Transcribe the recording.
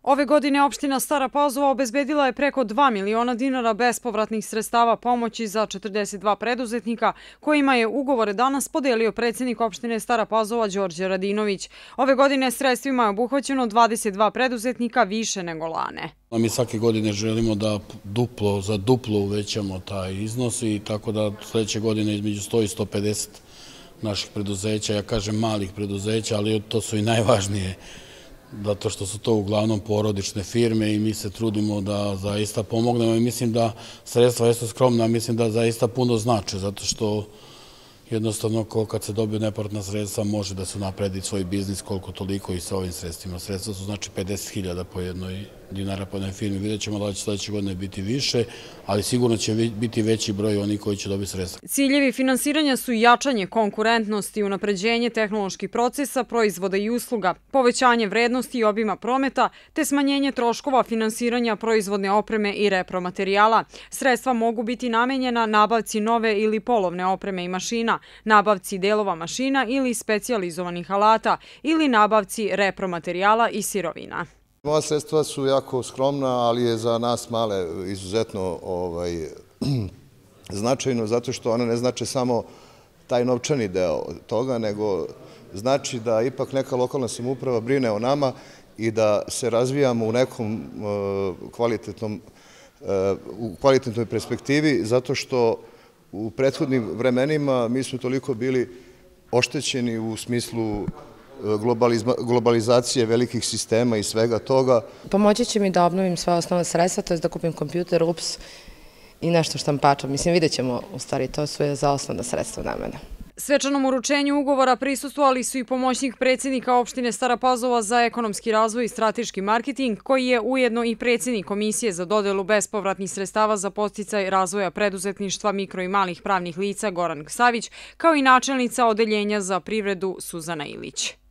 Ove godine opština Stara Pazova obezbedila je preko 2 miliona dinara bespovratnih sredstava pomoći za 42 preduzetnika kojima je ugovore danas podelio predsjednik opštine Stara Pazova Đorđe Radinović. Ove godine sredstvima je obuhvaćeno 22 preduzetnika više nego lane. Mi svake godine želimo da za duplo uvećamo taj iznos i tako da sledeće godine između 100 i 150 naših preduzeća, ja kažem malih preduzeća, ali to su i najvažnije, zato što su to uglavnom porodične firme i mi se trudimo da zaista pomognemo i mislim da sredstva jesu skromna, mislim da zaista puno znače, zato što jednostavno kad se dobiju nepovratna sredstva može da se unapredi svoj biznis koliko toliko i sa ovim sredstvima. Sredstva su znači 50.000 po jednoj dinara po jednoj firmi. Vidjet ćemo da će sledeće godine biti više, ali sigurno će biti veći broj onih koji će dobiti sredstva. Ciljevi finansiranja su jačanje konkurentnosti, unapređenje tehnoloških procesa, proizvoda i usluga, povećanje vrednosti i obima prometa, te smanjenje troškova finansiranja proizvodne opreme i repromaterijala. Sredstva mogu biti namenjena nabavci nove ili polovne opreme i mašina, nabavci delova mašina ili specijalizovanih alata ili nabavci repromaterijala i sirovina. Ova sredstva su jako skromna, ali je za nas male izuzetno značajno, zato što ona ne znači samo taj novčani deo toga, nego znači da ipak neka lokalna samouprava brine o nama i da se razvijamo u nekom kvalitetnoj perspektivi, zato što u prethodnim vremenima mi smo toliko bili oštećeni u smislu globalizacije velikih sistema i svega toga. Pomoći će mi da obnovim sva osnovna sredstva, to je da kupim kompjuter, ups i nešto štampača. Mislim, vidjet ćemo, u stvari, to su je za osnovna sredstva namena. Svečanom uručenju ugovora prisustvovali su i pomoćnik predsjednika opštine Stara Pazova za ekonomski razvoj i strateški marketing, koji je ujedno i predsjednik Komisije za dodelu bespovratnih sredstava za podsticaj razvoja preduzetništva mikro i malih pravnih lica Goran Ksavić, kao i načelnica Odeljenja za privredu Suzana Ilić.